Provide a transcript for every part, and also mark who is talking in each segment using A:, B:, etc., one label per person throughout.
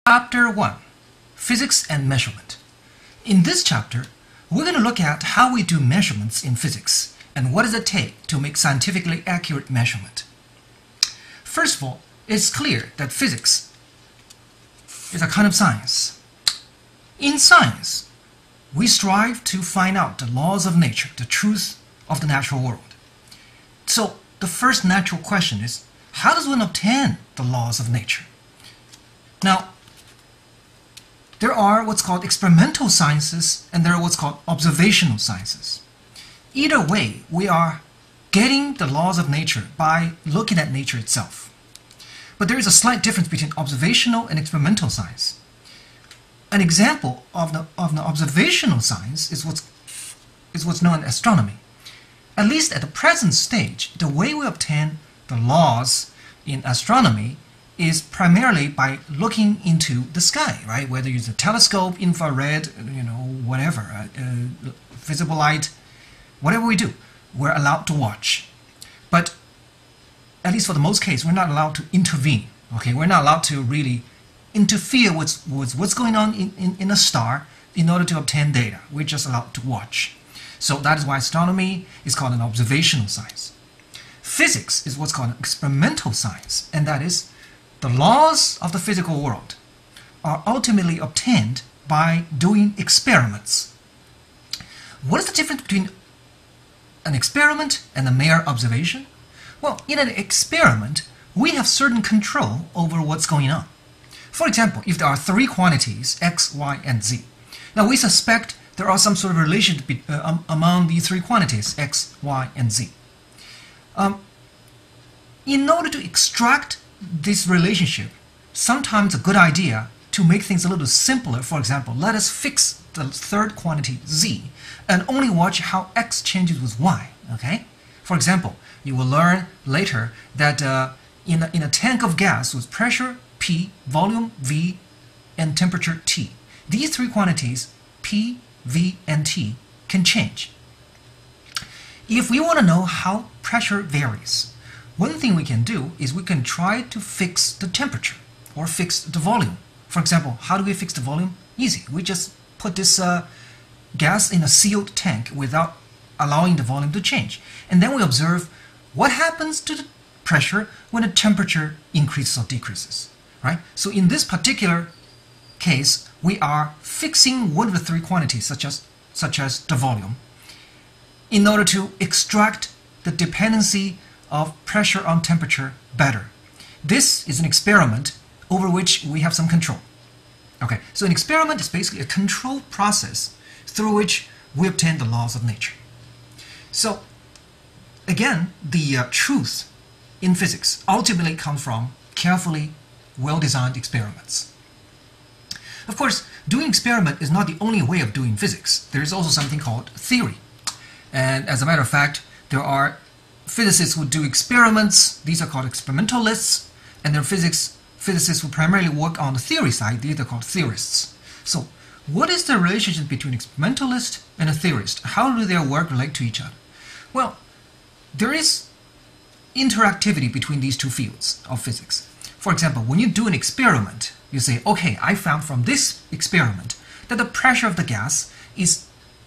A: Chapter 1, Physics and Measurement. In this chapter, we're going to look at how we do measurements in physics and what does it take to make scientifically accurate measurement. First of all, it's clear that physics is a kind of science. In science, we strive to find out the laws of nature, the truth of the natural world. So the first natural question is, how does one obtain the laws of nature? Now, there are what's called experimental sciences and there are what's called observational sciences. Either way, we are getting the laws of nature by looking at nature itself. But there is a slight difference between observational and experimental science. An example of the observational science is what's known as astronomy. At least at the present stage, the way we obtain the laws in astronomy is primarily by looking into the sky, right? Whether you use a telescope, infrared, whatever, visible light, whatever we do, we're allowed to watch. But at least for the most case, we're not allowed to intervene. Okay, we're not allowed to really interfere with what's going on in a star in order to obtain data. We're just allowed to watch. So that is why astronomy is called an observational science. Physics is what's called an experimental science, and that is the laws of the physical world are ultimately obtained by doing experiments. What is the difference between an experiment and a mere observation? Well, in an experiment, we have certain control over what's going on. For example, if there are three quantities, x, y, and z. Now we suspect there are some sort of relation among these three quantities, x, y, and z. In order to extract this relationship, sometimes a good idea to make things a little simpler. For example, let us fix the third quantity z and only watch how x changes with y. Okay? For example, you will learn later that in a tank of gas with pressure P, volume V, and temperature T, these three quantities P, V, and T can change. If we want to know how pressure varies, one thing we can do is we can try to fix the temperature or fix the volume. For example, how do we fix the volume? Easy. We just put this gas in a sealed tank without allowing the volume to change. And then we observe what happens to the pressure when the temperature increases or decreases. Right? So in this particular case, we are fixing one of the three quantities, such as the volume, in order to extract the dependency of pressure on temperature better. This is an experiment over which we have some control. Okay, so an experiment is basically a controlled process through which we obtain the laws of nature. So again, the truth in physics ultimately comes from carefully well-designed experiments. Of course, doing experiment is not the only way of doing physics. There is also something called theory. And as a matter of fact, there are physicists who do experiments. These are called experimentalists, and there are physicists who primarily work on the theory side. These are called theorists. So what is the relationship between experimentalist and a theorist? How do their work relate to each other? Well, there is interactivity between these two fields of physics. For example, when you do an experiment, you say, okay, I found from this experiment that the pressure of the gas is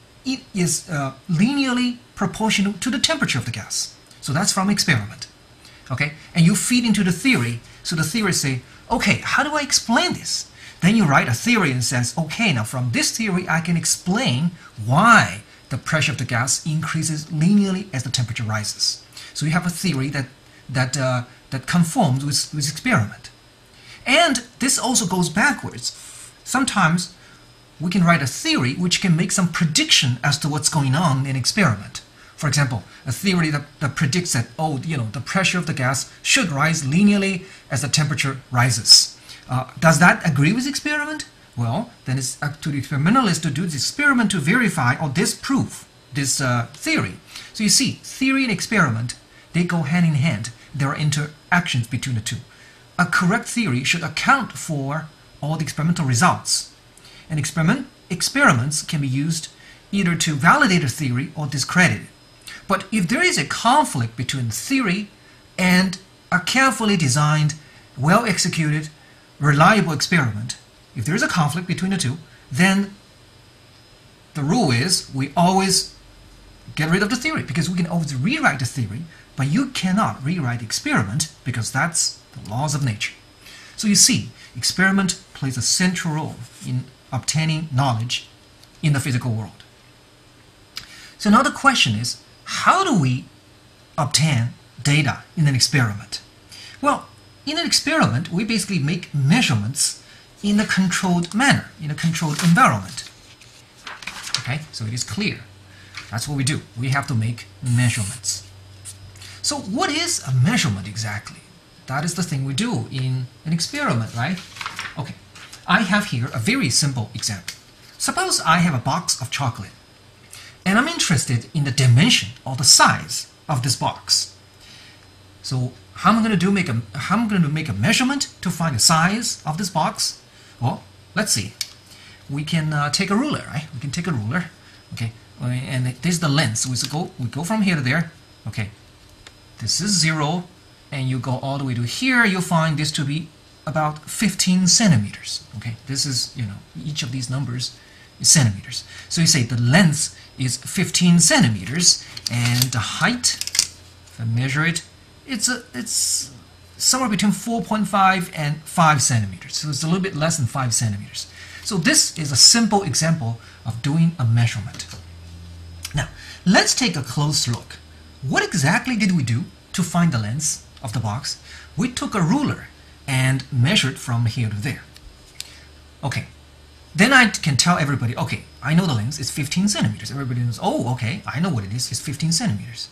A: linearly proportional to the temperature of the gas. So that's from experiment. Okay? And you feed into the theory, so the theorists say, okay, how do I explain this? Then you write a theory and says, okay, now from this theory I can explain why the pressure of the gas increases linearly as the temperature rises. So you have a theory that conforms with experiment. And this also goes backwards. Sometimes we can write a theory which can make some prediction as to what's going on in experiment. For example, a theory that predicts that, the pressure of the gas should rise linearly as the temperature rises. Does that agree with experiment? Well, then it's up to the experimentalist to do this experiment to verify or disprove this theory. So you see, theory and experiment, they go hand in hand. There are interactions between the two. A correct theory should account for all the experimental results. And experiments can be used either to validate a theory or discredit it. But if there is a conflict between theory and a carefully designed, well-executed, reliable experiment, if there is a conflict between the two, then the rule is we always get rid of the theory, because we can always rewrite the theory, but you cannot rewrite the experiment because that's the laws of nature. So you see, experiment plays a central role in obtaining knowledge in the physical world. So now the question is, how do we obtain data in an experiment? Well, in an experiment, we basically make measurements in a controlled manner, in a controlled environment. Okay, so it is clear. That's what we do. We have to make measurements. So what is a measurement exactly? That is the thing we do in an experiment, right? Okay, I have here a very simple example. Suppose I have a box of chocolate, and I'm interested in the dimension or the size of this box. So how am I going to make a measurement to find the size of this box? Well, let's see. We can take a ruler, right? We can take a ruler, okay? And this is the length. We go from here to there. Okay, this is 0, and you go all the way to here. You'll find this to be about 15 centimeters. Okay, this is, each of these numbers is centimeters. So you say the length is 15 centimeters, and the height, if I measure it, it's somewhere between 4.5 and 5 centimeters. So it's a little bit less than 5 centimeters. So this is a simple example of doing a measurement. Now, let's take a close look. What exactly did we do to find the length of the box? We took a ruler and measured from here to there. Okay, then I can tell everybody, okay, I know the length is 15 centimeters. Everybody knows, oh, okay, I know what it is, it's 15 centimeters.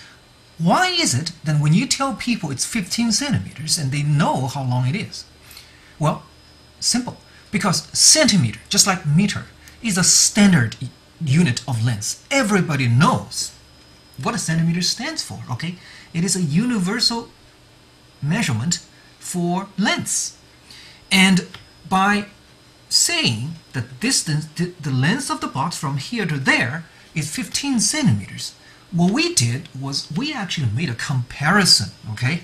A: Why is it that when you tell people it's 15 centimeters and they know how long it is? Well, simple. Because centimeter, just like meter, is a standard unit of length. Everybody knows what a centimeter stands for, okay? It is a universal measurement for length. And by saying that the distance, the length of the box from here to there is 15 centimeters, what we did was we actually made a comparison, okay?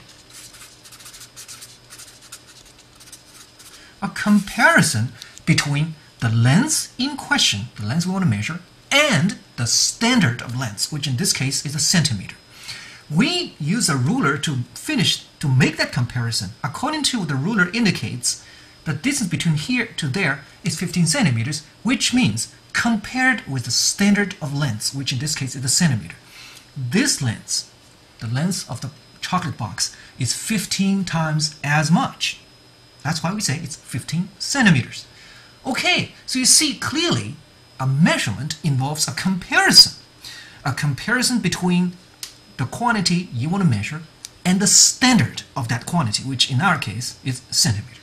A: A comparison between the length in question, the length we want to measure, and the standard of length, which in this case is a centimeter. We use a ruler to make that comparison. According to what the ruler indicates, the distance between here to there is 15 centimeters, which means compared with the standard of length, which in this case is a centimeter, this length, the length of the chocolate box, is 15 times as much. That's why we say it's 15 centimeters. Okay, so you see clearly a measurement involves a comparison between the quantity you want to measure and the standard of that quantity, which in our case is centimeter.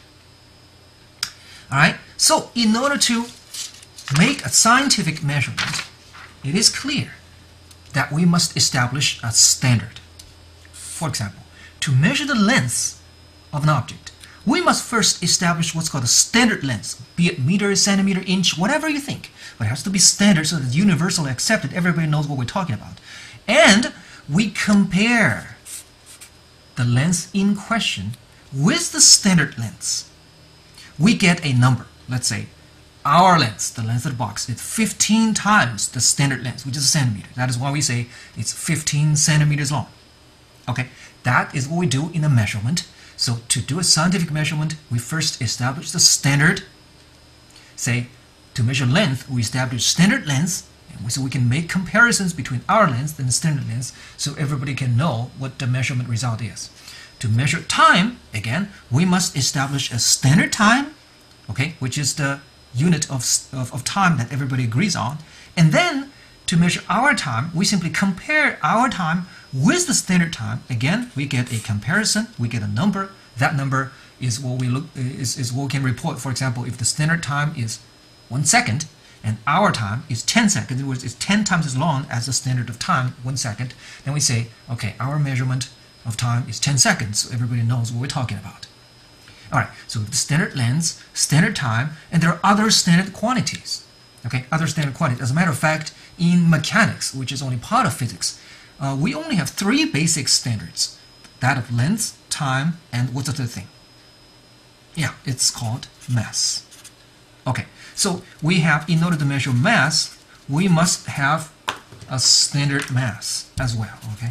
A: All right, so in order to make a scientific measurement, it is clear that we must establish a standard. For example, to measure the length of an object, we must first establish what's called a standard length, be it meter, centimeter, inch, whatever you think. But it has to be standard so that it's universally accepted. Everybody knows what we're talking about. And we compare the length in question with the standard length. We get a number. Let's say our length, the length of the box, is 15 times the standard length, which is a centimeter. That is why we say it's 15 centimeters long. Okay, that is what we do in a measurement. So to do a scientific measurement, we first establish the standard. Say, to measure length, we establish standard length, and so we can make comparisons between our length and the standard length, so everybody can know what the measurement result is. To measure time, again, we must establish a standard time, okay, which is the unit of time that everybody agrees on. And then to measure our time, we simply compare our time with the standard time. Again, we get a comparison, we get a number. That number is what we what we can report. For example, if the standard time is 1 second and our time is 10 seconds, in other words, it's 10 times as long as the standard of time, 1 second, then we say, okay, our measurement of time is 10 seconds, so everybody knows what we're talking about. All right, so the standard length, standard time, and there are other standard quantities. Okay, other standard quantities. As a matter of fact, in mechanics, which is only part of physics, we only have 3 basic standards. That of length, time, and what's the third thing? Yeah, it's called mass. Okay, so we have, in order to measure mass, we must have a standard mass as well, okay?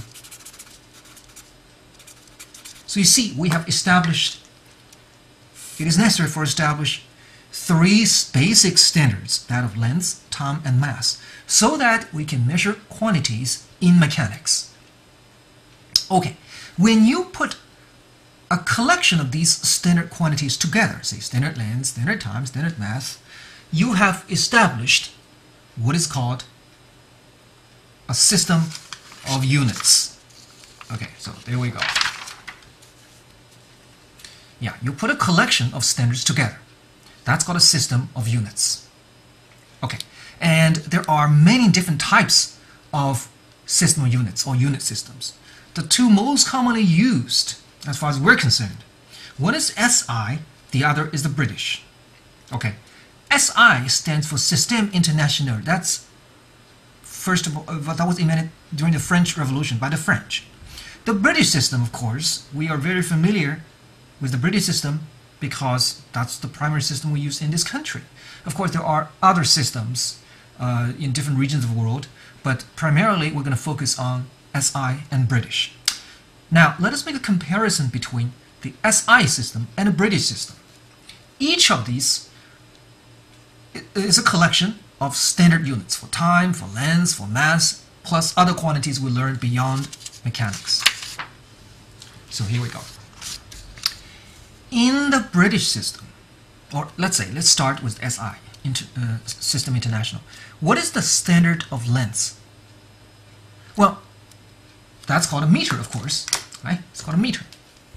A: So you see, we have established, it is necessary for establish three basic standards, that of length, time, and mass, so that we can measure quantities in mechanics. Okay, when you put a collection of these standard quantities together, say standard length, standard time, standard mass, you have established what is called a system of units. Okay, so there we go. Yeah, you put a collection of standards together. That's called a system of units. Okay, and there are many different types of system of units or unit systems. The two most commonly used, as far as we're concerned, one is SI, the other is the British. Okay, SI stands for Système International. That's, first of all, that was invented during the French Revolution by the French. The British system, of course, we are very familiar with the British system because that's the primary system we use in this country. Of course, there are other systems in different regions of the world, but primarily we're going to focus on SI and British. Now, let us make a comparison between the SI system and the British system. Each of these is a collection of standard units for time, for length, for mass, plus other quantities we learned beyond mechanics. So here we go. In the British system, or let's start with SI, System International. What is the standard of length? Well, that's called a meter, of course, right? It's called a meter.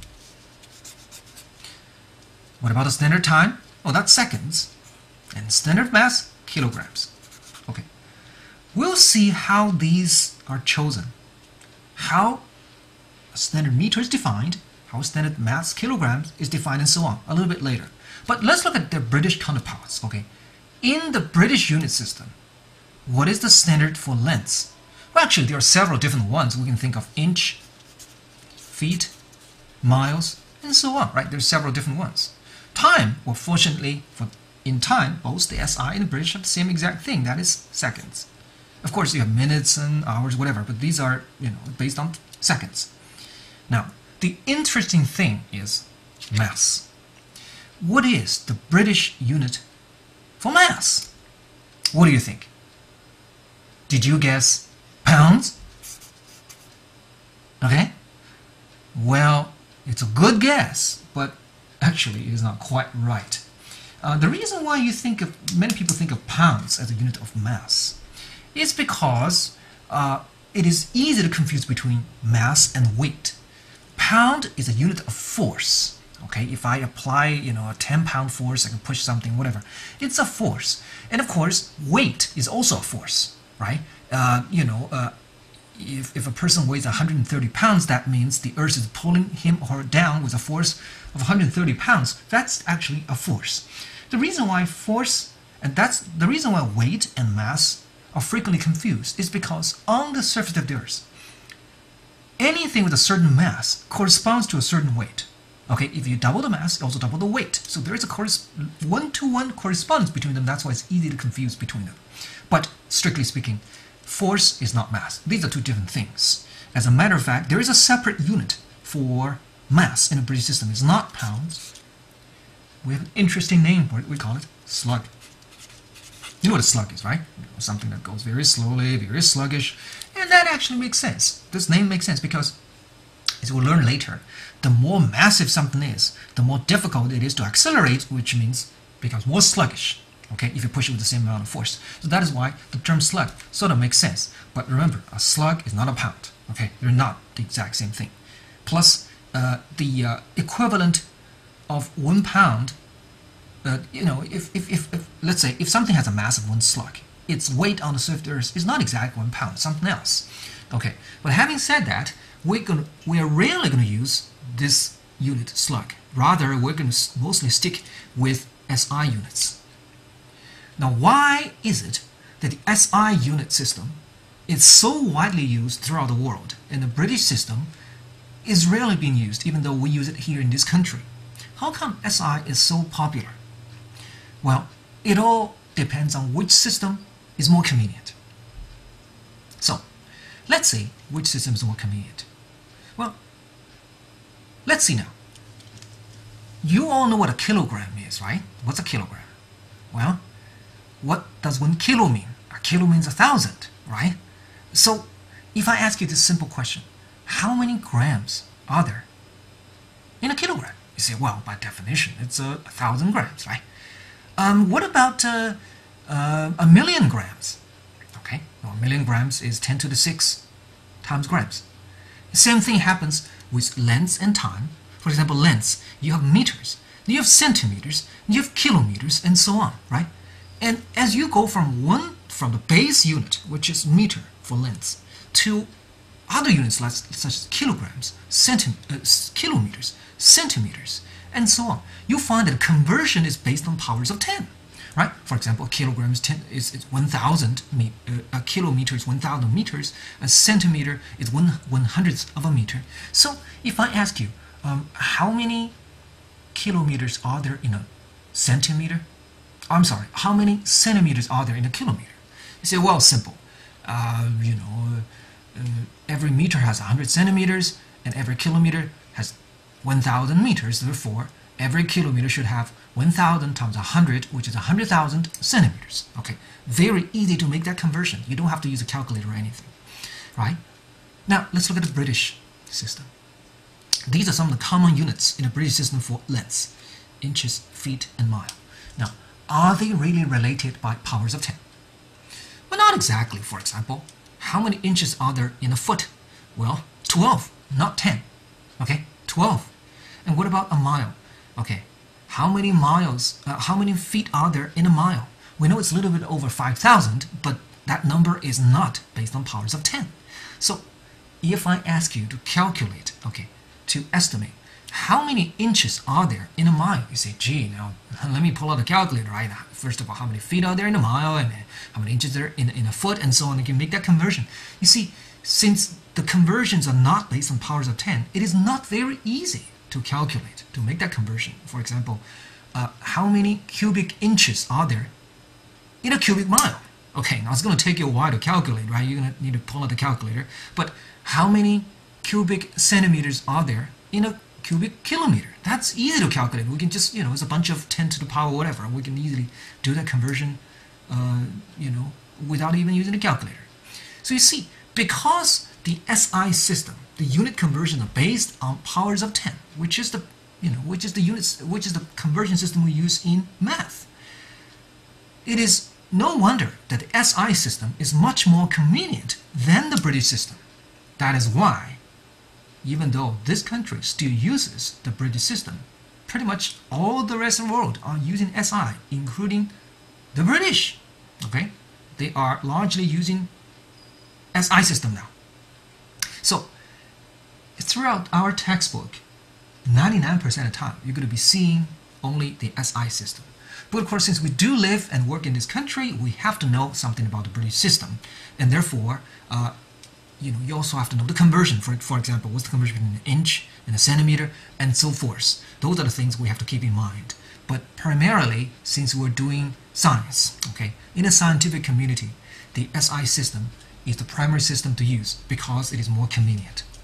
A: What about the standard time? Oh, that's seconds. And standard mass, kilograms. Okay. We'll see how these are chosen. How a standard meter is defined, how standard mass, kilograms, is defined, and so on, a little bit later. But let's look at their British counterparts, okay? In the British unit system, what is the standard for length? Well, actually, there are several different ones. We can think of inch, feet, miles, and so on, right? There's several different ones. Time, well, fortunately, in time, both the SI and the British have the same exact thing, that is seconds. Of course, you have minutes and hours, whatever, but these are, based on seconds. Now, the interesting thing is mass. What is the British unit for mass? What do you think? Did you guess pounds? Okay. Well, it's a good guess, but actually it is not quite right. The reason why many people think of pounds as a unit of mass is because it is easy to confuse between mass and weight. Pound is a unit of force. Okay, if I apply, a 10-pound force, I can push something, whatever. It's a force. And of course, weight is also a force, right? If a person weighs 130 pounds, that means the earth is pulling him or her down with a force of 130 pounds. That's actually a force. The reason why the reason why weight and mass are frequently confused is because on the surface of the earth, anything with a certain mass corresponds to a certain weight. Okay, if you double the mass, you also double the weight. So there is a one-to-one correspondence between them. That's why it's easy to confuse between them. But strictly speaking, force is not mass. These are two different things. As a matter of fact, there is a separate unit for mass in the British system. It's not pounds. We have an interesting name for it. We call it slug. You know what a slug is, right? Something that goes very slowly, very sluggish. And that actually makes sense. This name makes sense because, as we'll learn later, the more massive something is, the more difficult it is to accelerate, which means it becomes more sluggish, okay, if you push it with the same amount of force. So that is why the term slug sort of makes sense. But remember, a slug is not a pound, okay? They're not the exact same thing. Plus, the equivalent of 1 pound, let's say, if something has a mass of 1 slug, its weight on the surface of the earth is not exactly 1 pound, something else. Okay, but having said that, we are rarely going to use this unit slug. Rather, we're going to mostly stick with SI units. Now, why is it that the SI unit system is so widely used throughout the world, and the British system is rarely being used, even though we use it here in this country? How come SI is so popular? Well, it all depends on which system is more convenient. So, let's see which system is more convenient. Well, let's see now. You all know what a kilogram is, right? What's a kilogram? Well, what does 1 kilo mean? A kilo means 1,000, right? So, if I ask you this simple question, how many grams are there in a kilogram? You say, well, by definition, it's 1,000 grams, right? What about a million grams? Okay, well, a million grams is 10 to the 6 times grams. The same thing happens with length and time. For example, length, you have meters, you have centimeters, you have kilometers, and so on, right? And as you go from the base unit, which is meter for length, to other units such as kilograms, kilometers, centimeters, and so on, you find that conversion is based on powers of 10, right? For example, a kilogram is 1,000, a kilometer is 1,000 meters, a centimeter is 1/100th of a meter. So if I ask you, how many kilometers are there in a centimeter? I'm sorry, how many centimeters are there in a kilometer? You say, well, simple. Every meter has 100 centimeters, and every kilometer has 1,000 meters. Therefore, every kilometer should have 1,000 times 100, which is 100,000 centimeters. Okay, very easy to make that conversion. You don't have to use a calculator or anything, right? Now, let's look at the British system. These are some of the common units in the British system for length: inches, feet, and mile. Now, are they really related by powers of 10? Well, not exactly. For example, how many inches are there in a foot? Well, 12, not 10. Okay, 12. And what about a mile? Okay, how many miles, how many feet are there in a mile? We know it's a little bit over 5,000, but that number is not based on powers of 10. So, if I ask you to calculate, okay, to estimate how many inches are there in a mile, you say, gee, now let me pull out a calculator, right? First of all, how many feet are there in a mile, and how many inches are there in a foot, and so on. You can make that conversion. You see, since the conversions are not based on powers of 10, it is not very easy to calculate, to make that conversion. For example, how many cubic inches are there in a cubic mile? Okay, now it's going to take you a while to calculate, right? You're going to need to pull out the calculator. But how many cubic centimeters are there in a cubic kilometer? That's easy to calculate. We can just, it's a bunch of 10 to the power whatever. We can easily do that conversion, without even using a calculator. So you see, because the SI system, the unit conversion are based on powers of 10, which is the conversion system we use in math. It is no wonder that the SI system is much more convenient than the British system. That is why, even though this country still uses the British system, pretty much all the rest of the world are using SI, including the British. Okay, they are largely using SI system now. So, throughout our textbook, 99% of the time, you're going to be seeing only the SI system. But of course, since we do live and work in this country, we have to know something about the British system. And therefore, you also have to know the conversion. For example, what's the conversion between an inch and a centimeter, and so forth. Those are the things we have to keep in mind. But primarily, since we're doing science, okay, in a scientific community, the SI system is the primary system to use because it is more convenient.